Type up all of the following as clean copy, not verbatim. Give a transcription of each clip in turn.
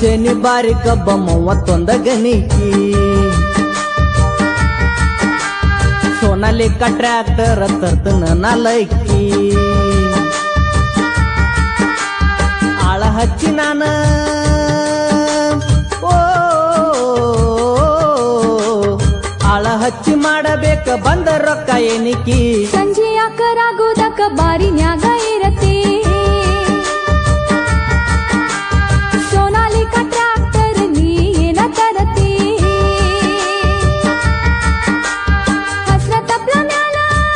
ಬೆಳಿಸೇನಿ ಬಾರಿ ಕಬ್ಬ 31 ಗಣಿಕಿ ಸೋನಾಲಿಕ ಟ್ರ್ಯಾಕ್ಟರ್ ತರ್ತನ ನಾಲಕ್ಕಿ ಆಳ ಹಚ್ಚಿ ನಾನ ಆಳ ಹಚ್ಚಿ ಮಾಡಬೇಕ ಬಂದ ರೊಕ್ಕ ಎನಿಕಿ ಸಂಜೆ ಯಾಕರಾಗೋದಕ್ಕ ಬಾರಿನ್ಯಾಗ ಇರತಿ ಸೋನಾಲಿಕ ಟ್ರ್ಯಾಕ್ಟರ್ ನೀ ಏನ ತರತಿ ಹಸ್ರ ತಪ್ಲ ಮ್ಯಾಲ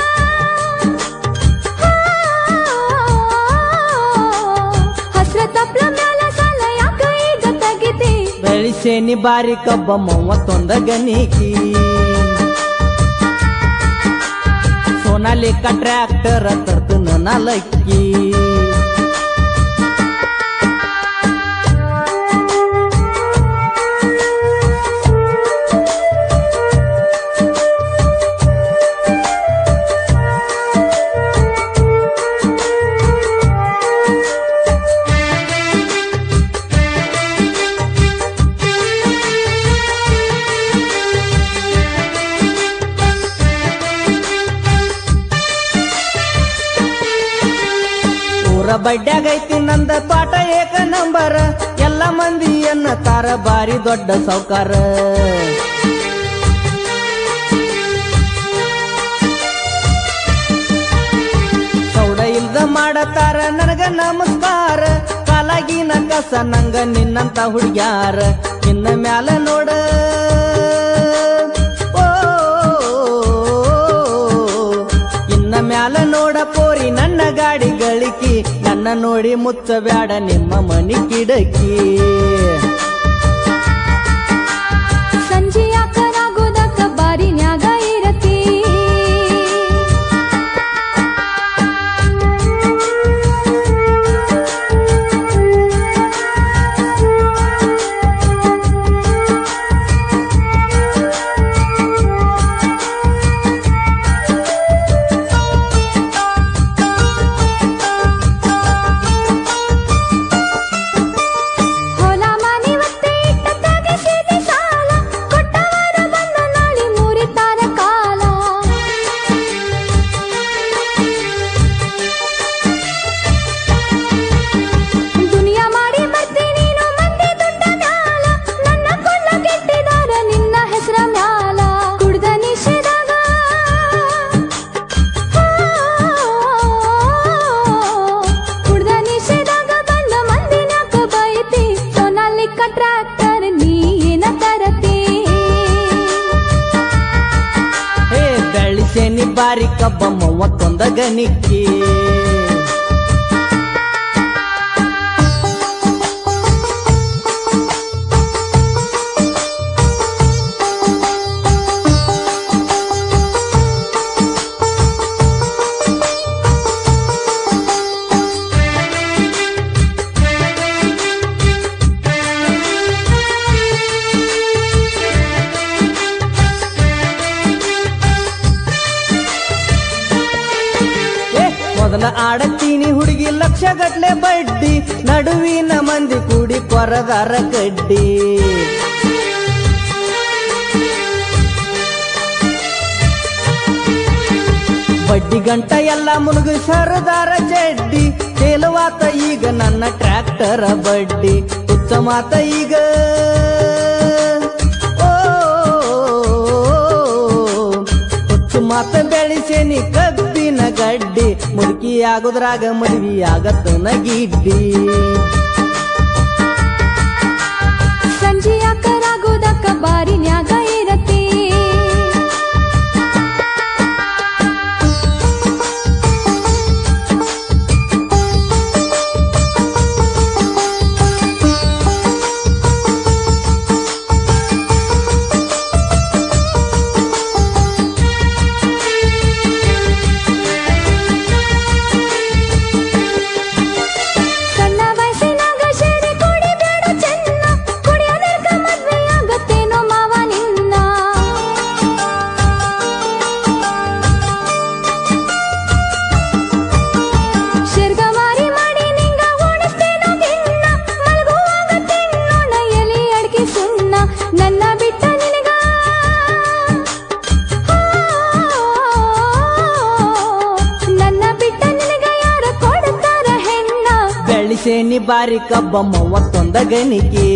ಹಸ್ರ ತಪ್ಲ ಮ್ಯಾಲ ಸಾಲ ಯಾಕ ಈಗ ತೆಗಿತಿ ಬೆಳಿಸೇನಿ ಬಾರಿ ಕಬ್ಬ 31 ಗಣಿಕಿ ಸೋನಾಲಿಕ ಟ್ರ್ಯಾಕ್ಟರ್ ತರ್ತನ ನಾಲಕ್ಕಿ ಬಡ್ಡ್ಯಾಗೈತಿ ನಂದ ತೋಟ ಏಕ ನಂಬರ ಎಲ್ಲ ಮಂದಿಯನ್ನ ತಾರ ಬಾರಿ ದೊಡ್ಡ ಸೌಕಾರ ಸೌಡ ಇಲ್ದ ಮಾಡತಾರ ನನಗ ನಮಸ್ಕಾರ ಕಾಲಾಗಿನ ಕಸ ನಂಗ ನಿನ್ನಂತ ಹುಡುಗ್ಯಾರ ಇನ್ನ ಮ್ಯಾಲ ನೋಡ ಮ್ಯಾಲ ನೋಡ ಪೋರಿ ನನ್ನ ಗಾಡಿ ಗಳಿಕಿ ನನ್ನ ನೋಡಿ ಮುಚ್ಚಬ್ಯಾಡ ನಿಮ್ಮ ಮನಿ ಕಿಡಕಿ ಸಂಜೆ ಯಾಕರಾಗೋದಕ್ಕ ಬಾರಿನ್ಯಾಗ ಇರತಿ ಬಾರಿ ಕಬ್ಬ 31 ಗಣಿಕಿ ಮೊದಲ ಆಡತೀನಿ ಹುಡುಗಿ ಲಕ್ಷ ಗಟ್ಲೆ ಬಡ್ಡಿ ನಡುವಿನ ಮಂದಿ ಕೂಡಿ ಕೊರದಾರ ಕಡ್ಡಿ ಬಡ್ಡಿ ಗಂಟ ಎಲ್ಲ ಮುಳುಗು ಸರದಾರ ಜಡ್ಡಿ ತೇಲುವಾತ ಈಗ ನನ್ನ ಟ್ರ್ಯಾಕ್ಟರ್ ಬಡ್ಡಿ ಉತ್ತಮಾತ ಈಗ ಮಾತ ಬೆಳಿಸೇನಿ ಕಬ್ಬಿನ ಗಡ್ಡಿ ಮುದುಕಿ ಆಗೋದ್ರಾಗ ಮದ್ವಿ ಆಗತ್ತನ ಗಿಡ್ಡಿ ಸಂಜೆ ಯಾಕರಾಗೋದಕ್ಕ ಬಾರಿನ್ಯಾಗ ಇರತಿ ಮಾವ ಸೇನಿ ಬಾರಿ ಕಬ್ಬ 31 ಗಣಿಕೆ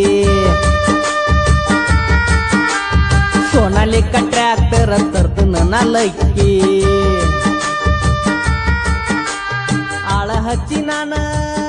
ಸೋನಾಲಿಕ ಟ್ರ್ಯಾಕ್ಟರ್ ತರ್ತನ ನಾಲಕ್ಕಿ ಆಳ ಹಚ್ಚಿ ನಾನ